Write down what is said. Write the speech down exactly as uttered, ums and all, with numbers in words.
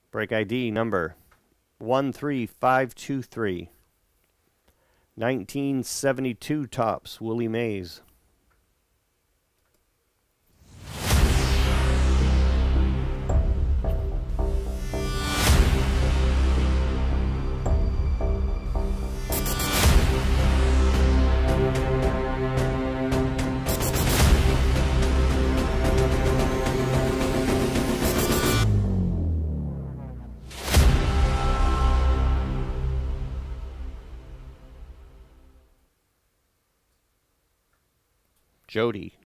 Break I D number one three five two three. nineteen seventy-two tops, Willie Mays. Jody.